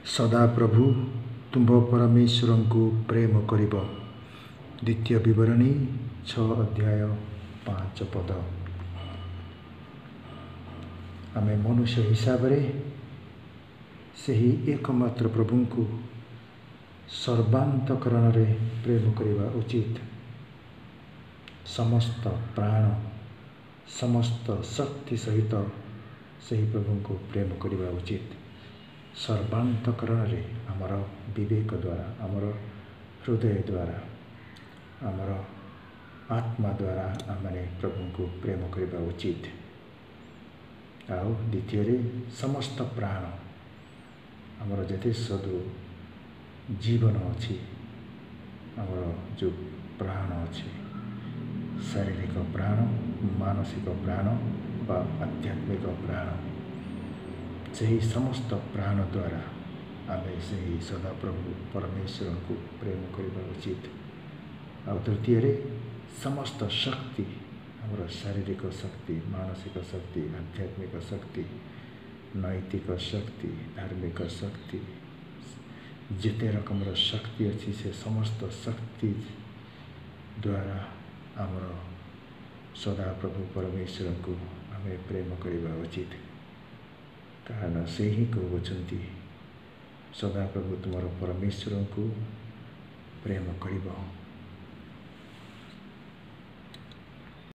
सदा प्रभु तुम्भ परमेश्वर को प्रेम करिब। द्वितीय विवरणी 6 अध्याय 5 पद। आमे मनुष्य हिसाब रे सही एकमात्र प्रभु को सर्वांतकरण रे प्रेम करिबा उचित। समस्त प्राण समस्त शक्ति सहित सही प्रभु को प्रेम करिबा उचित। सर्वांतकरण रे आमर विवेक द्वारा, आमर हृदय द्वारा, आमर आत्मा द्वारा आमने प्रभु को प्रेम करिबा उचित। आउ द्वितीय रे समस्त प्राण आमर जते सदु जीवन अच्छी, आमर जो प्राण अच्छी, शारीरिक प्राण, मानसिक प्राण बा आध्यात्मिक प्राण, सही समस्त प्राण द्वारा आमे सही सदा प्रभु परमेश्वर को प्रेम करिबा उचित। आ तृतीय रे समस्त शक्ति, आमर शारीरिक शक्ति, मानसिक शक्ति, आध्यात्मिक शक्ति, नैतिक शक्ति, धार्मिक शक्ति, जिते रकमर शक्ति अच्छी से समस्त शक्ति द्वारा आमर सदा प्रभु परमेश्वर को आमे प्रेम करिबा उचित। कारण से ही कहउछंती सदा प्रभु तुमर परमेश्वर को प्रेम करिब।